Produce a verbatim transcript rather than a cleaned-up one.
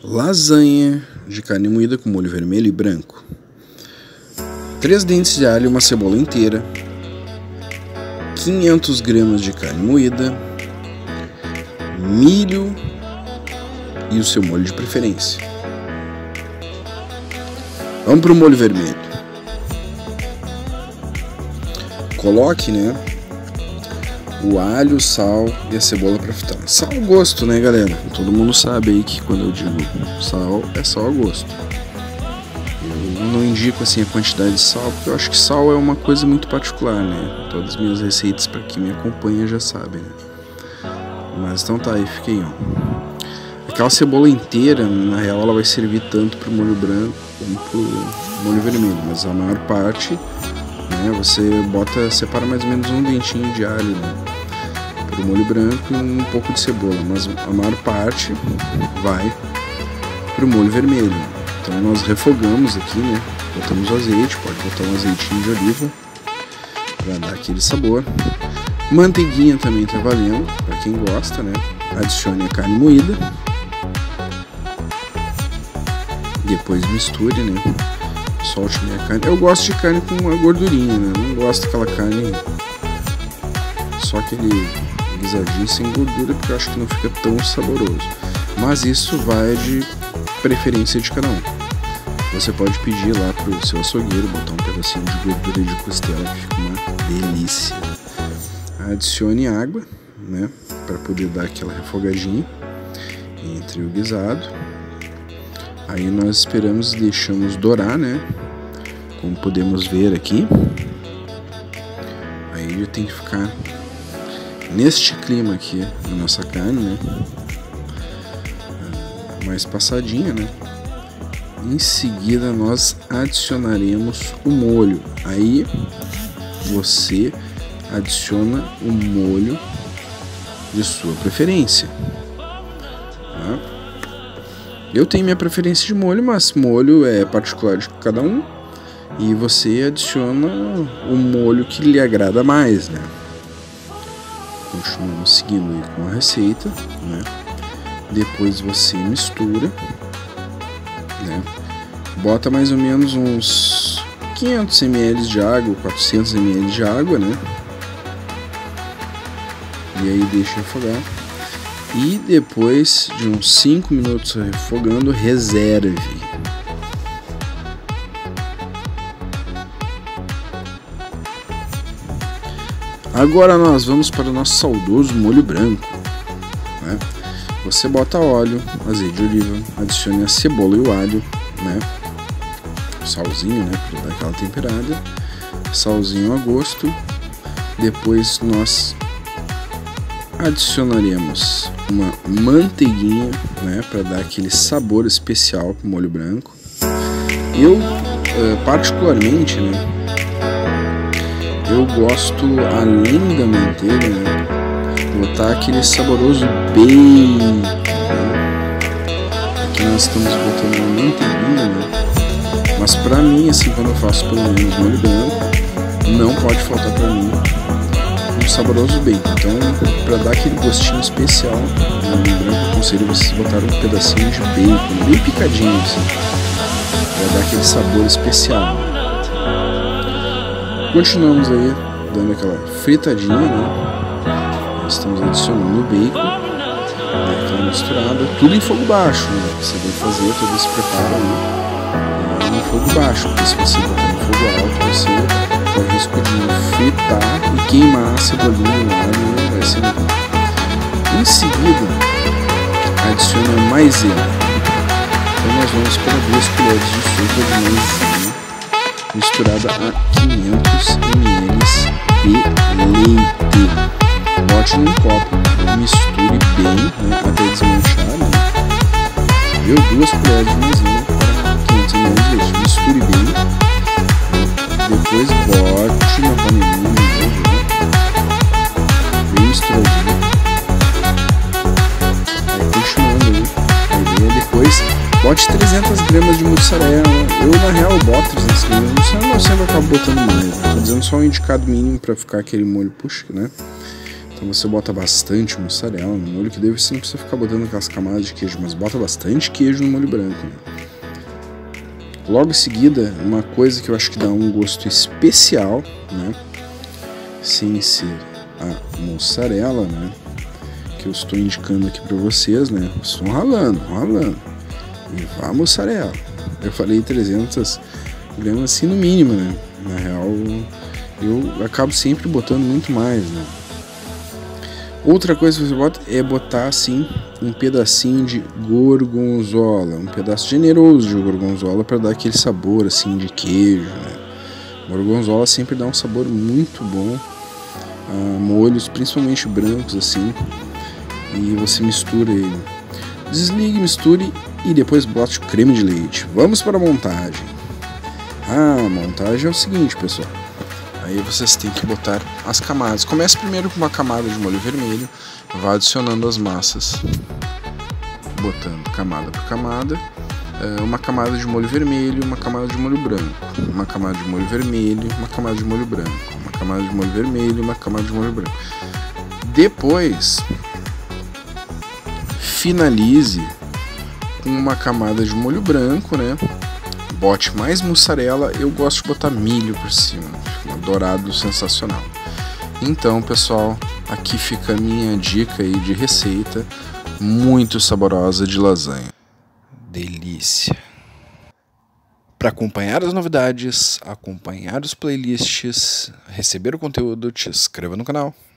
Lasanha de carne moída com molho vermelho e branco. Três dentes de alho e uma cebola inteira. quinhentas gramas de carne moída. Milho e o seu molho de preferência. Vamos para o molho vermelho. Coloque, né, o alho, o sal e a cebola para fritar. Sal ao gosto, né, galera? Todo mundo sabe aí que quando eu digo sal, é sal ao gosto. Eu não indico assim a quantidade de sal, porque eu acho que sal é uma coisa muito particular, né? Todas as minhas receitas, para quem me acompanha, já sabem, né? Mas então tá, aí fiquei, ó. Aquela cebola inteira, na real, ela vai servir tanto pro molho branco como pro molho vermelho, mas a maior parte, né, você bota, separa mais ou menos um dentinho de alho, né, pro molho branco e um pouco de cebola, mas a maior parte vai pro molho vermelho. Então nós refogamos aqui, né, botamos o azeite, pode botar um azeitinho de oliva para dar aquele sabor. Manteiguinha também tá valendo, para quem gosta, né? Adicione a carne moída. Depois misture, né? Solte minha carne. Eu gosto de carne com uma gordurinha, né? Não gosto daquela carne só aquele guisadinho sem gordura, porque eu acho que não fica tão saboroso. Mas isso vai de preferência de cada um. Você pode pedir lá pro seu açougueiro botar um pedacinho de gordura de costela, que fica uma delícia. Adicione água, né, para poder dar aquela refogadinha entre o guisado. Aí nós esperamos e deixamos dourar, né, como podemos ver aqui. Aí ele tem que ficar neste clima aqui a nossa carne, né, mais passadinha, né. Em seguida nós adicionaremos o molho. Aí você adiciona o molho de sua preferência. Tá? Eu tenho minha preferência de molho, mas molho é particular de cada um. E você adiciona o molho que lhe agrada mais, né? Continuamos seguindo aí com a receita, né? Depois você mistura, né? Bota mais ou menos uns quinhentos mililitros de água, quatrocentos mililitros de água, né? E aí deixa refogar. E depois de uns cinco minutos refogando, reserve. Agora nós vamos para o nosso saudoso molho branco, né? Você bota óleo, azeite de oliva, adicione a cebola e o alho, né? Salzinho, né? Para dar aquela temperada. Salzinho a gosto. Depois nós adicionaremos uma manteiguinha, né, para dar aquele sabor especial para o molho branco. Eu, particularmente, né, eu gosto, além da manteiga, né, botar aquele saboroso bacon, né. Aqui nós estamos botando uma manteiguinha, né, mas para mim, assim, quando eu faço pelo menos molho branco, não pode faltar para mim um saboroso bacon. Então, para dar aquele gostinho especial no molho branco, eu aconselho vocês botarem um pedacinho de bacon, bem picadinho assim, para dar aquele sabor especial. Continuamos aí dando aquela fritadinha, né? Nós estamos adicionando o bacon, né, aquela misturada, tudo em fogo baixo, né? Você vai fazer todo esse preparo aí em fogo baixo, porque se você botar em fogo alto, você corre o risco de fritar e queimar a cebolinha no alho, vai ser muito bom. Em seguida, adiciona maisena. Então nós vamos para duas colheres de sopa de maisena misturada a quinhentos mililitros de leite. Bote num copo, misture bem, né, até desmanchar, né? Deu duas colheres de maisena para quinhentos mililitros de leite. Misture bem. Depois bote na panelinha, né, bem misturadinho. Aí continuando aí, a ideia, depois bote trezentas gramas de mussarela. Eu na real boto trezentas gramas de mussarela, mas eu sempre acabo botando mais, né? Tô dizendo só um indicado mínimo para ficar aquele molho puxa, né? Então você bota bastante mussarela no molho, que daí você não precisa ficar botando aquelas camadas de queijo, mas bota bastante queijo no molho branco, né? Logo em seguida, uma coisa que eu acho que dá um gosto especial, né? Sem ser a mussarela, né? Que eu estou indicando aqui para vocês, né? Estão ralando, ralando. E vá a mussarela. Eu falei trezentas gramas assim no mínimo, né? Na real, eu acabo sempre botando muito mais, né? Outra coisa que você bota é botar assim um pedacinho de gorgonzola, um pedaço generoso de gorgonzola para dar aquele sabor assim de queijo, né? Gorgonzola sempre dá um sabor muito bom a molhos, principalmente brancos assim, e você mistura ele. Desligue, misture e depois bote o creme de leite. Vamos para a montagem. Ah, a montagem é o seguinte, pessoal. Aí vocês têm que botar as camadas. Comece primeiro com uma camada de molho vermelho, vá adicionando as massas, botando camada por camada, uma camada de molho vermelho, uma camada de molho branco, uma camada de molho vermelho, uma camada de molho branco, uma camada de molho vermelho, uma camada de molho branco. Depois, finalize com uma camada de molho branco, né? Bote mais mussarela, eu gosto de botar milho por cima, fica um dourado sensacional. Então, pessoal, aqui fica a minha dica aí de receita muito saborosa de lasanha. Delícia! Para acompanhar as novidades, acompanhar os playlists, receber o conteúdo, te inscreva no canal.